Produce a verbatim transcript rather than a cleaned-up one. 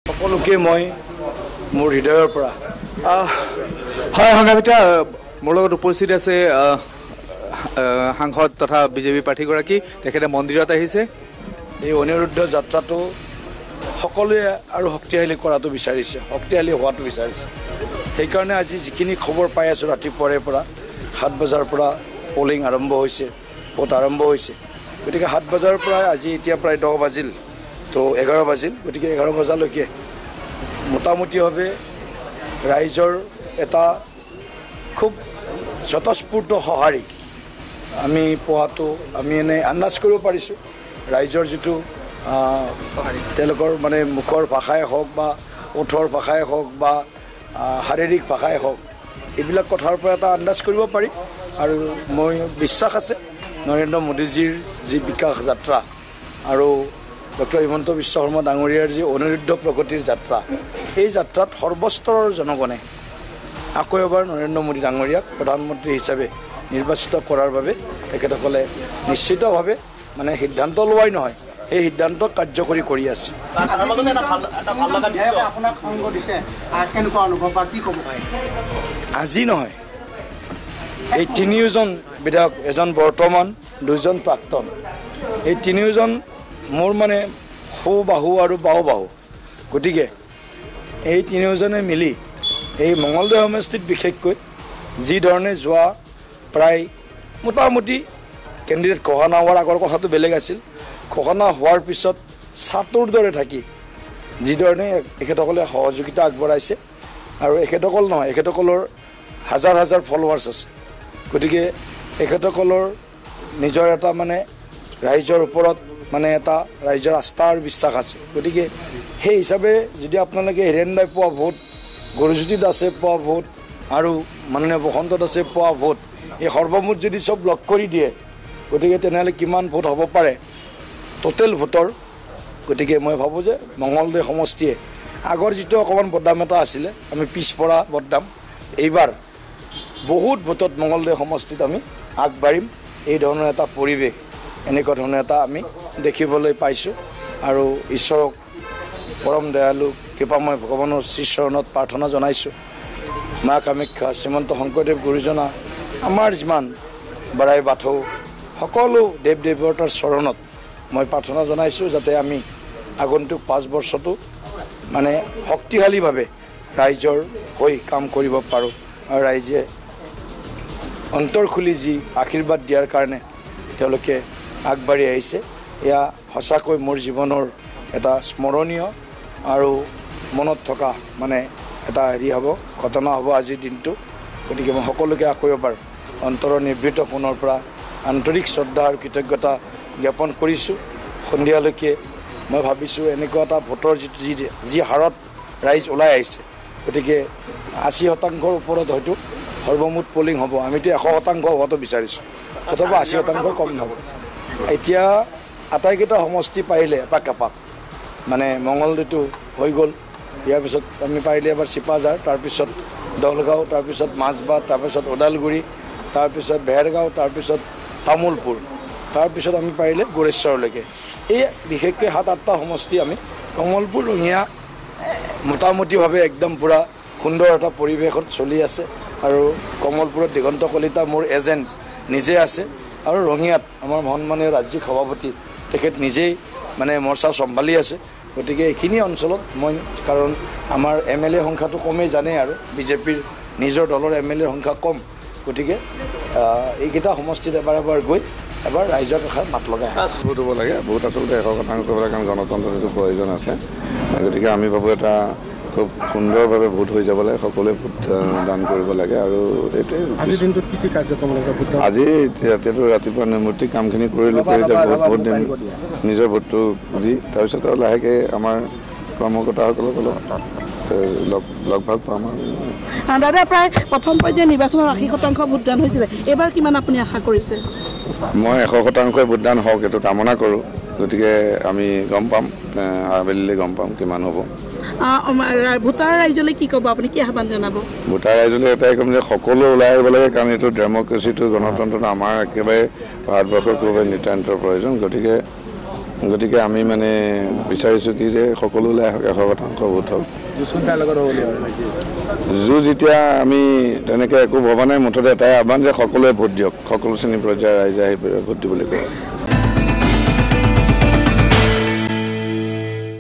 সকলোকে মই মোৰ হৃদয়ৰ পৰা হয় সংগ্ৰামিতা মোৰ লগত উপস্থিত আছে সাংসদ তথা বিজেপি প্ৰাৰ্থীগৰাকী তেখেতে মন্দিৰত আহিছে এই অনিৰুদ্ধ যাত্ৰাটো সকলোৱে আৰু শক্তিশালী কৰাটো বিচাৰিছে শক্তিশালী হোৱাটো বিচাৰিছে সেইকাৰণে আজি যিখিনি খবৰ পাই আছোঁ ৰাতিপুৱাৰে পৰা সাত বজাৰ পৰা পলিং আৰম্ভ হৈছে ভোট আৰম্ভ হৈছে গতিকে সাত বজাৰ পৰা আজি এতিয়া প্ৰায় দহ বাজিল তো এঘাৰ বাজিল গতিকে এঘাৰ বজালৈকে মোটামুটিভাৱে ৰাইজৰ এটা খুব স্বতঃস্ফূৰ্ত সঁহাৰি আমি পোৱাটো আমি এনেই আন্দাজ কৰিব পাৰিছোঁ ৰাইজৰ যিটো তেওঁলোকৰ মানে মুখৰ ভাষাই হওক বা ওঠৰ ভাষাই হওক বা শাৰীৰিক ভাষাই হওক এইবিলাক কথাৰ পৰা এটা আন্দাজ কৰিব পাৰি আৰু মই বিশ্বাস আছে নৰেন্দ্ৰ মোদীজীৰ যি বিকাশ যাত্ৰা আৰু ডক্টৰ হিমন্ত বিশ্ব শৰ্মা ডাঙৰীয়াৰ যি অনিৰুদ্ধ প্ৰগতিৰ যাত্ৰা এই যাত্ৰাত সৰ্বস্তৰৰ জনগণে আকৌ এবাৰ নৰেন্দ্ৰ মোদী ডাঙৰীয়াক প্ৰধানমন্ত্ৰী হিচাপে নিৰ্বাচিত কৰাৰ বাবে তেখেতসকলে নিশ্চিতভাৱে মানে সিদ্ধান্ত লোৱাই নহয় এই সিদ্ধান্ত কাৰ্যকৰী কৰি আছে আজি নহয় এই তিনিওজন বিধায়ক এজন বৰ্তমান দুজন প্ৰাক্তন এই তিনিওজন মোৰ মানে সৌ বাহু আৰু বাহু বাহু গতিকে এই তিনিওজনে মিলি এই মঙলদৈ সমষ্টিত বিশেষকৈ যি ধৰণে যোৱা প্ৰায় মোটামুটি কেণ্ডিডেট ঘোষণা হোৱাৰ আগৰ কথাটো বেলেগ আছিল ঘোষণা হোৱাৰ পিছত ছাটোৰ দৰে থাকি যিধৰণে এখেতসকলে সহযোগিতা আগবঢ়াইছে আৰু এখেতসকল নহয় এখেতসকলৰ হাজাৰ হাজাৰ ফলোৱাৰ্ছ আছে গতিকে এখেতসকলৰ নিজৰ এটা মানে ৰাইজৰ ওপৰত মানে এটা ৰাইজৰ আস্থা আৰু বিশ্বাস আছে গতিকে সেই হিচাপে যদি আপোনালোকে হিৰেণ দাই পোৱা ভোট গুৰুজ্যোতি দাসে পোৱা ভোট আৰু মাননীয় বসন্ত দাসে পোৱা ভোট এই সৰ্বমুঠ যদি চব লগ কৰি দিয়ে গতিকে তেনেহ'লে কিমান ভোট হ'ব পাৰে টোটেল ভোটৰ গতিকে মই ভাবোঁ যে মঙলদৈ সমষ্টিয়ে আগৰ যিটো অকণমান বদনাম এটা আছিলে আমি পিছপৰা বদনাম এইবাৰ বহুত ভোটত মঙলদৈ সমষ্টিত আমি আগবাঢ়িম এই ধৰণৰ এটা পৰিৱেশ এনেকুৱা ধৰণৰ এটা আমি দেখিবলৈ পাইছোঁ আৰু ঈশ্বৰক পৰম দয়ালু কৃপাময় ভগৱানৰ শ্ৰীচৰণত প্ৰাৰ্থনা জনাইছোঁ মা কামাখ্যা শ্ৰীমন্ত শংকৰদেৱ গুৰুজনা আমাৰ যিমান বৰাই বাথৌ সকলো দেৱ দেৱতাৰ চৰণত মই প্ৰাৰ্থনা জনাইছোঁ যাতে আমি আগন্তুক পাঁচ বছৰটো মানে শক্তিশালীভাৱে ৰাইজৰ হৈ কাম কৰিব পাৰোঁ আৰু ৰাইজে অন্তৰ খুলি যি আশীৰ্বাদ দিয়াৰ কাৰণে তেওঁলোকে আগবাঢ়ি আহিছে এয়া সঁচাকৈ মোৰ জীৱনৰ এটা স্মৰণীয় আৰু মনত থকা মানে এটা হেৰি হ'ব ঘটনা হ'ব আজিৰ দিনটো গতিকে মই সকলোকে আকৌ এবাৰ অন্তৰৰ নিভৃত কোণৰ পৰা আন্তৰিক শ্ৰদ্ধা আৰু কৃতজ্ঞতা জ্ঞাপন কৰিছোঁ সন্ধিয়ালৈকে মই ভাবিছোঁ এনেকুৱা এটা ভোটৰ যিটো যি যি হাৰত ৰাইজ ওলাই আহিছে গতিকে আশী শতাংশৰ ওপৰত হয়তো সৰ্বমুঠ পলিং হ'ব আমিতো এশ শতাংশ হোৱাটো বিচাৰিছোঁ তথাপি আশী শতাংশ কম নহ'ব এতিয়া আটাইকেইটা সমষ্টি পাৰিলে এপাক এপাক মানে মঙলদৈটো হৈ গ'ল ইয়াৰ পিছত আমি পাৰিলে এবাৰ চিপাঝাৰ তাৰপিছত দলগাঁও তাৰপিছত মাজবাট তাৰপিছত ওদালগুৰি তাৰপিছত বেহেৰগাঁও তাৰপিছত তামোলপুৰ তাৰপিছত আমি পাৰিলে গোৰেশ্বৰলৈকে এই বিশেষকৈ সাত আঠটা সমষ্টি আমি কমলপুৰ ৰঙিয়া মোটামুটিভাৱে একদম পূৰা সুন্দৰ এটা পৰিৱেশত চলি আছে আৰু কমলপুৰত দিগন্ত কলিতা মোৰ এজেণ্ট নিজে আছে আৰু ৰঙিয়াত আমাৰ সন্মানীয় ৰাজ্যিক সভাপতি তেখেত নিজেই মানে মৰ্চা চম্ভালি আছে গতিকে এইখিনি অঞ্চলত মই কাৰণ আমাৰ এম এল এ সংখ্যাটো কমেই জানেই আৰু বিজেপিৰ নিজৰ দলৰ এম এল এৰ সংখ্যা কম গতিকে এইকেইটা সমষ্টিত এবাৰ এবাৰ গৈ এবাৰ ৰাইজৰ কাষত মাত লগাই ভোট হ'ব লাগে ভোট আচলতে এশ শতাংশ হ'ব লাগে কাৰণ গণতন্ত্ৰৰ যিটো প্ৰয়োজন আছে গতিকে আমি ভাবোঁ এটা খুব সুন্দৰভাৱে ভোট হৈ যাব লাগে সকলোৱে ভোট দান কৰিব লাগে আৰু এইটোৱে আজিৰ দিনটোত কি কি কাৰ্যক্ৰম আজি এতিয়াতো ৰাতিপুৱা নৈমিত্তিক কামখিনি কৰিলোঁ কৰি এতিয়া ভোট ভোট দিম নিজৰ ভোটটো দি তাৰপিছত আৰু লাহেকৈ আমাৰ কৰ্মকৰ্তাসকলক অলপ লগ লগ ভাগ পাম আৰু দাদা প্ৰায় প্ৰথম পৰ্যায়ৰ নিৰ্বাচনত আশী শতাংশ ভোটদান হৈছিলে এইবাৰ কিমান আপুনি আশা কৰিছে মই এশ শতাংশই ভোটদান হওক এইটো কামনা কৰোঁ গতিকে আমি গম পাম আবেলিলৈ গম পাম কিমান হ'ব ভোটাৰ ৰাইজলৈ কি ক'ব আপুনি কি আহ্বান জনাব ভোটাৰ ৰাইজলৈ এটাই ক'ম যে সকলো ওলাই আহিব লাগে কাৰণ এইটো ডেম'ক্ৰেচিটো গণতন্ত্ৰটো আমাৰ একেবাৰে ভাৰতবৰ্ষৰ খুবেই নিতান্ত প্ৰয়োজন গতিকে গতিকে আমি মানে বিচাৰিছোঁ কি যে সকলো ওলাই আহক, এশ শতাংশ ভোট হওক। যুঁজ এতিয়া আমি তেনেকৈ একো ভবা নাই, মুঠতে এটাই আহ্বান যে সকলোৱে ভোট দিয়ক, সকলো শ্ৰেণী পৰ্যায়ৰ ৰাইজে আহি ভোট দিবলৈ কয়।